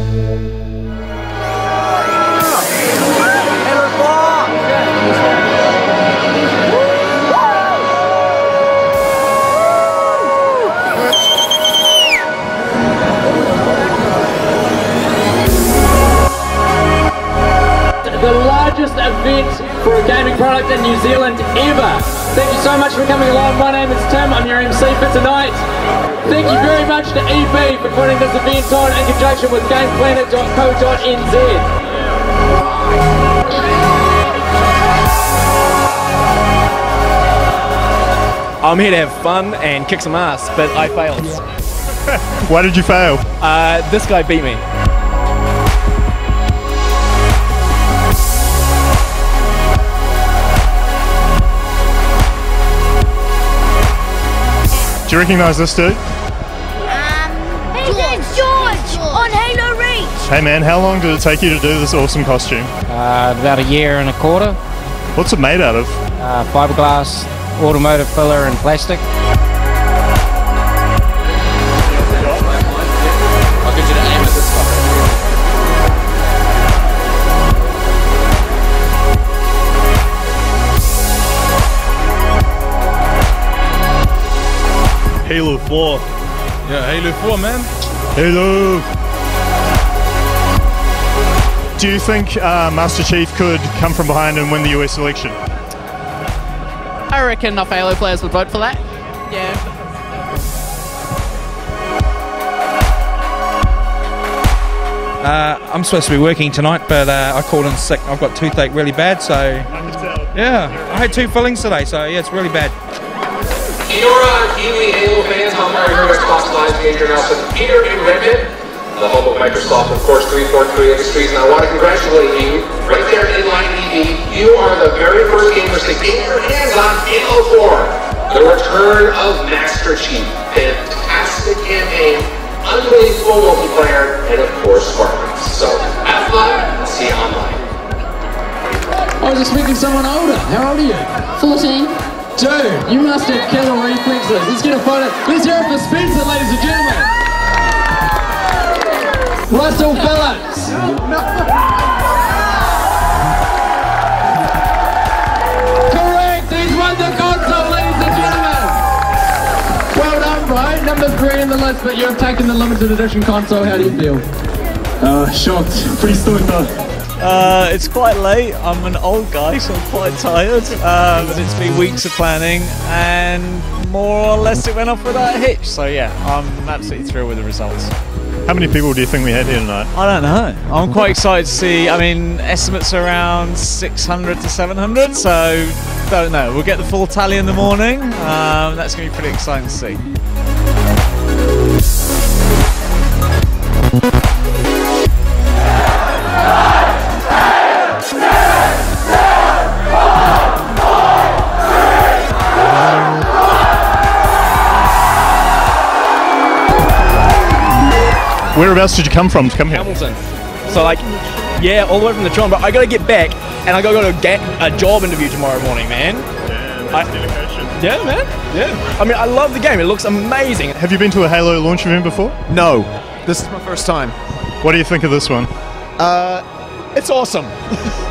The largest event for a gaming product in New Zealand ever. Thank you so much for coming along. My name is Tim, I'm your MC for tonight. Thank you very much to EB for putting this event on in conjunction with Gameplanet.co.nz. I'm here to have fun and kick some ass, but I failed. Why did you fail? This guy beat me. Do you recognise this dude? His name's George on Halo Reach. Hey man, how long did it take you to do this awesome costume? About a year and a quarter. What's it made out of? Fiberglass, automotive filler and plastic. I'll get you to aim at this fucker. Halo 4. Yeah, Halo 4, man. Hello! Do you think Master Chief could come from behind and win the US election? I reckon enough Halo players would vote for that. Yeah. I'm supposed to be working tonight, but I called in sick. I've got toothache really bad, so yeah, I had 2 fillings today, so yeah, it's really bad. Kiwi Halo fans, I'm very here at Live Major Nelson Peter in Redmond, the home of Microsoft, of course, 343 Industries, and I want to congratulate you right there in Line EV. You are the very first gamers to get your hands on Halo 4, the return of Master Chief. Fantastic campaign, unbelievable multiplayer, and of course, Spartans. So have fun, and see you online. I was expecting someone older. How old are you? 14. Dude, you must have killer reflexes. Let's get a photo. Let's hear it for Spencer, ladies and gentlemen. Russell Phillips. Correct, he's won the console, ladies and gentlemen. Well done, bro. Number 3 in the list, but you've taken the limited edition console. How do you feel? Shocked. Pretty stoked though. It's quite late. I'm an old guy, so I'm quite tired. But it's been weeks of planning, and more or less it went off without a hitch. So yeah, I'm absolutely thrilled with the results. How many people do you think we had here tonight? I don't know. I'm quite excited to see. I mean, estimates are around 600 to 700. So don't know. We'll get the full tally in the morning. That's going to be pretty exciting to see. Whereabouts did you come from to come here? Hamilton. So like, yeah, all the way from the Toronto, but I gotta get back and I gotta go get a job interview tomorrow morning, man. Yeah, that's dedication. Yeah, man. Yeah. I mean, I love the game. It looks amazing. Have you been to a Halo launch event before? No. This is my first time. What do you think of this one? It's awesome.